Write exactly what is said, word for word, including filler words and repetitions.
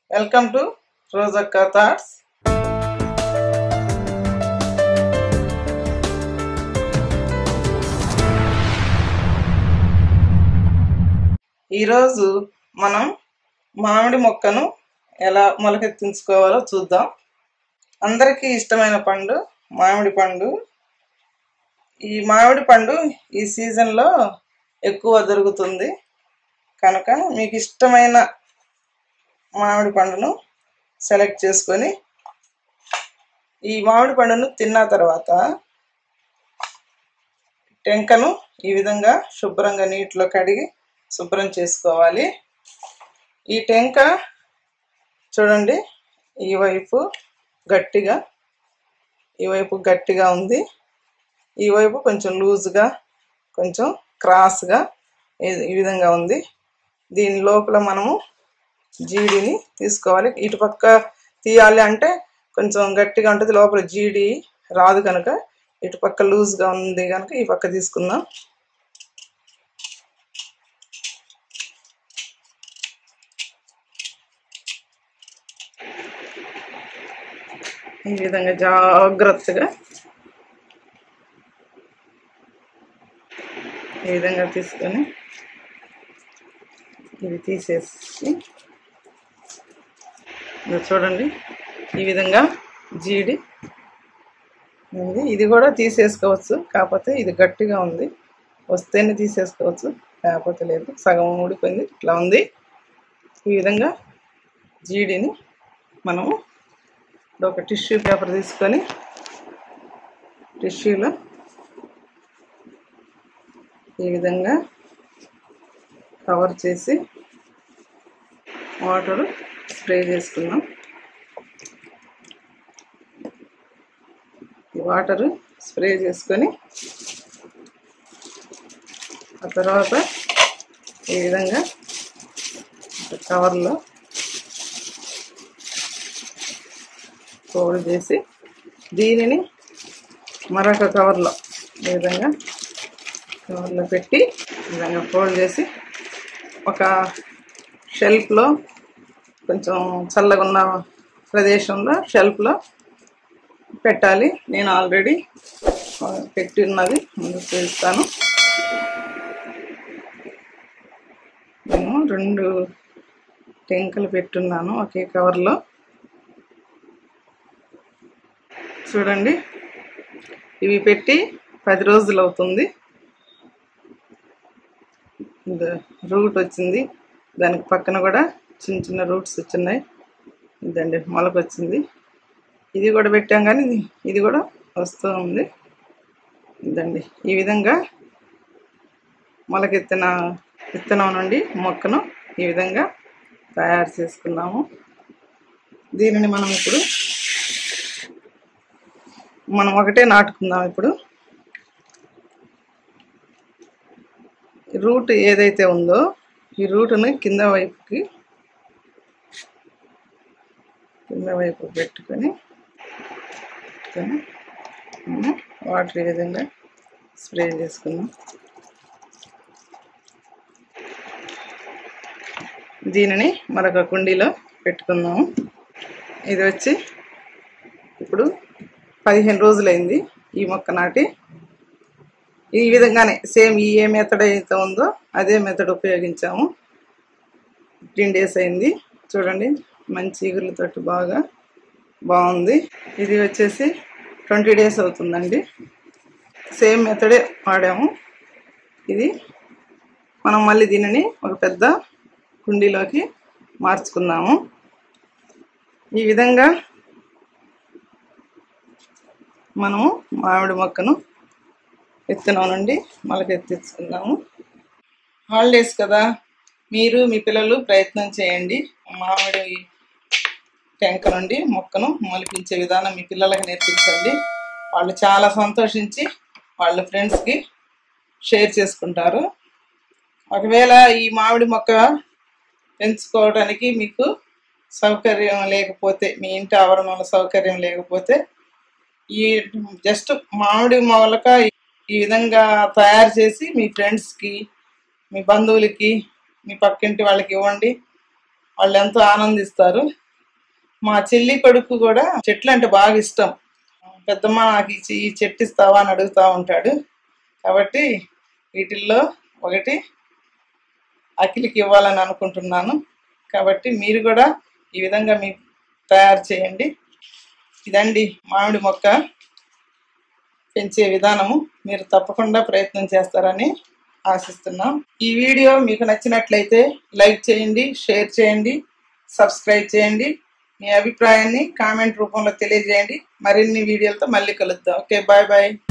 Welcome to రోజక్క thoughts. ఈరోజు మనం మామిడి మొక్కను ఎలా మొలకెత్తించుకోవాలో చూద్దాం. అందరికీ ఇష్టమైన పండు మామిడి పండు. ఈ మామిడి పండు ఈ సీజన్లో ఎక్కువ దొరుకుతుంది కనుక మీకు ఇష్టమైన మామిడి పండును సెలెక్ట్ చేసుకొని ఈ మామిడి పండును తిన్న తర్వాత టెంకను ఈ విధంగా శుభ్రంగా నీటిలో కడిగి శుభ్రం చేసుకోవాలి. ఈ టెంక చూడండి, ఈ వైపు గట్టిగా ఈ వైపు గట్టిగా ఉంది, ఈ వైపు కొంచెం లూజ్గా కొంచెం క్రాస్గా ఈ విధంగా ఉంది. దీని లోపల మనము జీడిని తీసుకోవాలి. ఇటు పక్క తీయాలి అంటే కొంచెం గట్టిగా ఉంటుంది, లోపల జీడి రాదు కనుక ఇటు పక్క లూజ్గా ఉంది కనుక ఈ పక్క తీసుకుందాం. ఈ విధంగా జాగ్రత్తగా ఈ విధంగా తీసుకొని ఇది తీసేసి చూడండి, ఈ విధంగా జీడి ఉంది. ఇది కూడా తీసేసుకోవచ్చు, కాకపోతే ఇది గట్టిగా ఉంది, వస్తేనే తీసేసుకోవచ్చు, కాకపోతే లేదు, సగం ఊడిపోయింది, ఇట్లా ఉంది. ఈ విధంగా జీడిని మనము ఒక టిష్యూ పేపర్ తీసుకొని టిష్యూలో ఈ విధంగా కవర్ చేసి వాటర్ స్ప్రే చేసుకుందాం. ఈ వాటర్ స్ప్రే చేసుకొని ఆ తర్వాత ఈ విధంగా కవర్లో ఫోల్డ్ చేసి దీనిని మరొక కవర్లో ఈ విధంగా కవర్లో పెట్టి ఈ విధంగా ఫోల్డ్ చేసి ఒక షెల్ఫ్లో కొంచెం చల్లగా ఉన్న ప్రదేశంలో షెల్ఫ్లో పెట్టాలి. నేను ఆల్రెడీ పెట్టి ఉన్నది ముందు చూస్తాను. నేను రెండు టెంకలు పెట్టున్నాను ఒకే కవర్లో. చూడండి, ఇవి పెట్టి పది రోజులు అవుతుంది. రూట్ వచ్చింది, దానికి పక్కన కూడా చిన్న చిన్న రూట్స్ వచ్చినాయి. ఇదండి మొలక వచ్చింది. ఇది కూడా పెట్టాం కానీ ఇది కూడా వస్తూ ఉంది. ఇదండి ఈ విధంగా మొలకెత్తిన విత్తనం నుండి మొక్కను ఈ విధంగా తయారు చేసుకున్నాము. దీనిని మనం ఇప్పుడు మనం ఒకటే నాటుకుందాం. ఇప్పుడు రూట్ ఏదైతే ఉందో ఈ రూట్ని కింద వైపుకి కింద వైపు పెట్టుకొని పెట్టుకొని వాటర్ ఈ విధంగా స్ప్రే చేసుకుందాం. దీనిని మరొక కుండీలో పెట్టుకుందాము. ఇది వచ్చి ఇప్పుడు పదిహేను రోజులైంది ఈ మొక్క నాటి. ఈ విధంగానే సేమ్ ఈ ఏ మెథడ్ అయితే ఉందో అదే మెథడ్ ఉపయోగించాము. ఫిఫ్టీన్ డేస్ అయింది. చూడండి, మంచి ఈగులతోటి బాగా బాగుంది. ఇది వచ్చేసి ట్వంటీ డేస్ అవుతుందండి. సేమ్ మెథడే వాడాము. ఇది మనం మళ్ళీ దీనిని ఒక పెద్ద కుండీలోకి మార్చుకున్నాము. ఈ విధంగా మనము మామిడి మొక్కను విత్తనం నుండి మొలకెత్తించుకున్నాము. హాలిడేస్ కదా, మీరు మీ పిల్లలు ప్రయత్నం చేయండి. మామిడి టెంక నుండి మొక్కను మొలిపించే విధానం మీ పిల్లలకి నేర్పించండి. వాళ్ళు చాలా సంతోషించి వాళ్ళ ఫ్రెండ్స్కి షేర్ చేసుకుంటారు. ఒకవేళ ఈ మామిడి మొక్క పెంచుకోవడానికి మీకు సౌకర్యం లేకపోతే, మీ ఇంటి ఆవరణలో సౌకర్యం లేకపోతే ఈ జస్ట్ మామిడి మొలక ఈ విధంగా తయారు చేసి మీ ఫ్రెండ్స్కి, మీ బంధువులకి, మీ పక్కింటి వాళ్ళకి ఇవ్వండి. వాళ్ళు ఎంతో ఆనందిస్తారు. మా చెల్లి కొడుకు కూడా చెట్లు అంటే బాగా ఇష్టం. పెద్దమ్మ నాకు ఈ చెట్టు ఇస్తావా అని అడుగుతూ ఉంటాడు. కాబట్టి వీటిల్లో ఒకటి అఖిలకి ఇవ్వాలని అనుకుంటున్నాను. కాబట్టి మీరు కూడా ఈ విధంగా మీ తయారు చేయండి. ఇదండి మామిడి మొక్క పెంచే విధానము. మీరు తప్పకుండా ప్రయత్నం చేస్తారని ఆశిస్తున్నాం. ఈ వీడియో మీకు నచ్చినట్లయితే లైక్ చేయండి, షేర్ చేయండి, సబ్స్క్రైబ్ చేయండి. మీ అభిప్రాయాన్ని కామెంట్ రూపంలో తెలియజేయండి. మరిన్ని వీడియోలతో మళ్ళీ కలుద్దాం. Okay, bye bye.